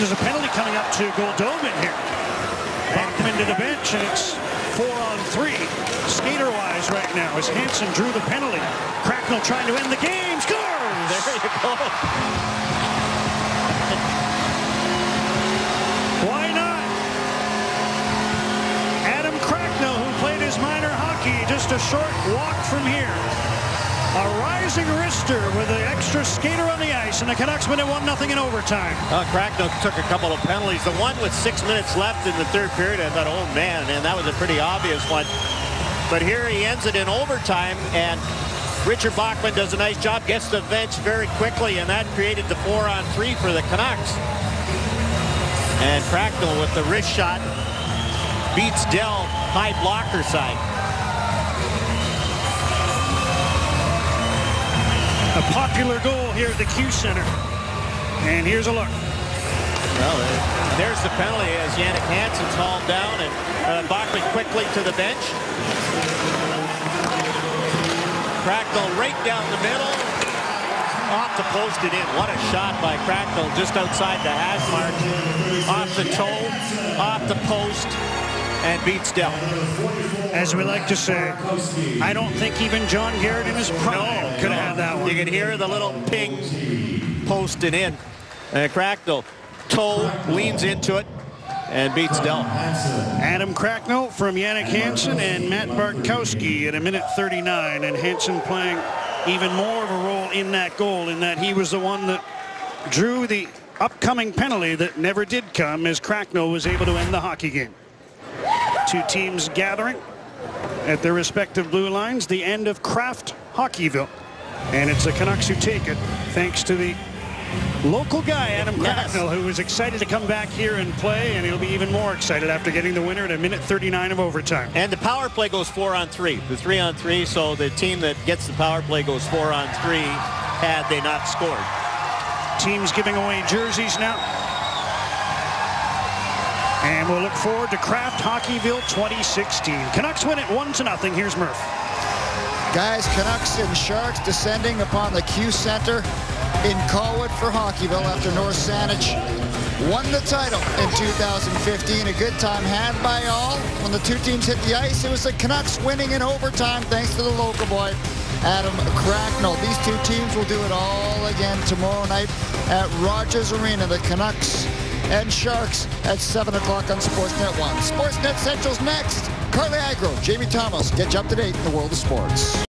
there's a penalty coming up to Goldobin here. Bachman to the bench, and it's 4-on-3. Skater-wise right now as Hansen drew the penalty. Cracknell trying to end the game. Scores! There you go. Why not? Adam Cracknell, who played his minor hockey just a short walk from here. A rising wrister with an extra skater on the ice, and the Canucks win it 1-0 in overtime. Cracknell took a couple of penalties. The one with 6 minutes left in the third period, I thought, oh man, and that was a pretty obvious one. But here he ends it in overtime, and Richard Bachman does a nice job, gets the bench very quickly, and that created the 4-on-3 for the Canucks. And Cracknell with the wrist shot beats Dell high blocker side. A popular goal here at the Q Center. And here's a look. Well, there's the penalty as Jannik Hansen's hauled down, and Bachman quickly to the bench. Cracknell right down the middle. Off the post and in. What a shot by Cracknell just outside the hash mark. Off the toe, off the post, and beats Dell. As we like to say, I don't think even John Garrett in his prime could have had that one. You can hear the little ping, post and in. Cracknell toe, leans into it, and beats Dell. Adam Cracknell from Jannik Hansen and Matt Bartkowski at 1:39, and Hansen playing even more of a role in that goal, in that he was the one that drew the upcoming penalty that never did come, as Cracknell was able to end the hockey game. Two teams gathering at their respective blue lines, the end of Kraft Hockeyville. And it's the Canucks who take it, thanks to the local guy, Adam Cracknell, who was excited to come back here and play, and he'll be even more excited after getting the winner at 1:39 of overtime. And the power play goes 4-on-3. The 3-on-3, so the team that gets the power play goes 4-on-3 had they not scored. Teams giving away jerseys now. And we'll look forward to Kraft Hockeyville 2016. Canucks win it 1-0. Here's Murph. Guys, Canucks and Sharks descending upon the Q Center in Colwood for Hockeyville after North Saanich won the title in 2015. A good time had by all. When the two teams hit the ice, it was the Canucks winning in overtime thanks to the local boy, Adam Cracknell. These two teams will do it all again tomorrow night at Rogers Arena. The Canucks and Sharks at 7 o'clock on Sportsnet 1. Sportsnet Central's next. Carly Agro, Jamie Thomas, get you up to date in the world of sports.